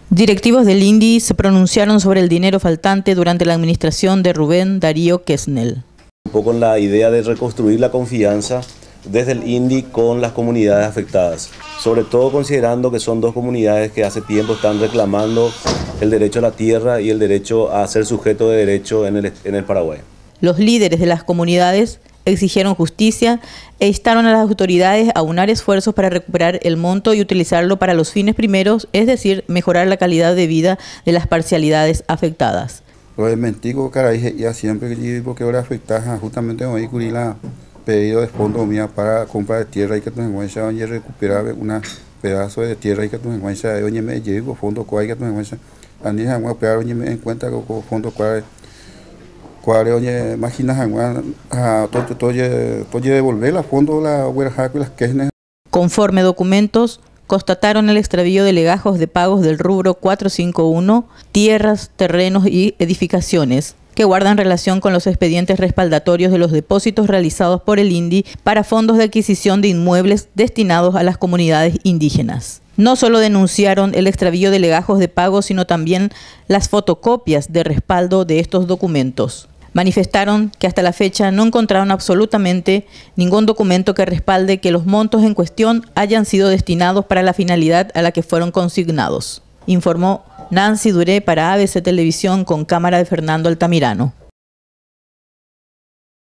Directivos del INDI se pronunciaron sobre el dinero faltante durante la administración de Rubén Darío Quesnel. Un poco en la idea de reconstruir la confianza desde el INDI con las comunidades afectadas, sobre todo considerando que son dos comunidades que hace tiempo están reclamando el derecho a la tierra y el derecho a ser sujeto de derecho en el Paraguay. Los líderes de las comunidades exigieron justicia e instaron a las autoridades a unar esfuerzos para recuperar el monto y utilizarlo para los fines primeros, es decir, mejorar la calidad de vida de las parcialidades afectadas. Lo de Mentico, caray, ya siempre que porque ahora afecta justamente hoy la pedido de fondos mía para compra de tierra y que tu encuentra y recuperar una pedazo de tierra y que tu encuentra oye me llevo fondo cuál que tu encuentra ani a pegar oye me encuentra con fondo cuál oye imaginas a todo devolver la fondo la huerja y las quejas. Conforme documentos constataron el extravío de legajos de pagos del rubro 451, tierras, terrenos y edificaciones, que guardan relación con los expedientes respaldatorios de los depósitos realizados por el INDI para fondos de adquisición de inmuebles destinados a las comunidades indígenas. No solo denunciaron el extravío de legajos de pago, sino también las fotocopias de respaldo de estos documentos. Manifestaron que hasta la fecha no encontraron absolutamente ningún documento que respalde que los montos en cuestión hayan sido destinados para la finalidad a la que fueron consignados, informó Nancy Duré para ABC Televisión con cámara de Fernando Altamirano.